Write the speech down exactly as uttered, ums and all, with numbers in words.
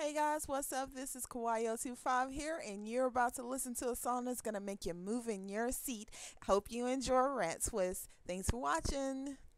Hey guys, what's up? This is Kawaii zero two five here, and you're about to listen to a song that's going to make you move in your seat. Hope you enjoy Rant Twist. Thanks for watching.